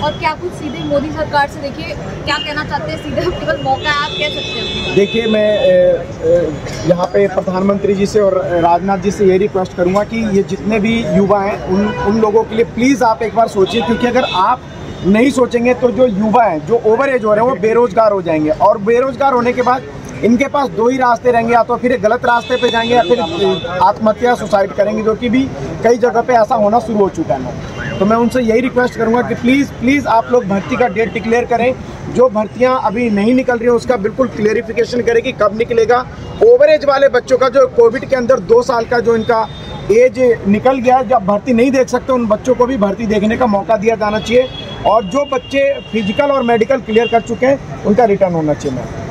और क्या कुछ सीधे मोदी सरकार से देखिए क्या कहना चाहते हैं, सीधे केवल मौका है, आप कह सकते हैं? देखिए, मैं यहाँ पे प्रधानमंत्री जी से और राजनाथ जी से ये रिक्वेस्ट करूँगा कि ये जितने भी युवा हैं उन लोगों के लिए प्लीज़ आप एक बार सोचिए, क्योंकि अगर आप नहीं सोचेंगे तो जो युवा हैं, जो ओवर एज हो रहे हैं, वो बेरोजगार हो जाएंगे। और बेरोजगार होने के बाद इनके पास दो ही रास्ते रहेंगे, या तो फिर गलत रास्ते पे जाएंगे या फिर आत्महत्या सुसाइड करेंगे, जो कि भी कई जगह पे ऐसा होना शुरू हो चुका है। तो मैं उनसे यही रिक्वेस्ट करूंगा कि प्लीज़ आप लोग भर्ती का डेट डिक्लेयर करें। जो भर्तियां अभी नहीं निकल रही हैं उसका बिल्कुल क्लेरिफिकेशन करें कि कब निकलेगा। ओवर एज वाले बच्चों का, जो कोविड के अंदर 2 साल का जो इनका एज निकल गया, जब भर्ती नहीं देख सकते, उन बच्चों को भी भर्ती देखने का मौका दिया जाना चाहिए। और जो बच्चे फिजिकल और मेडिकल क्लियर कर चुके हैं उनका रिटर्न होना चाहिए।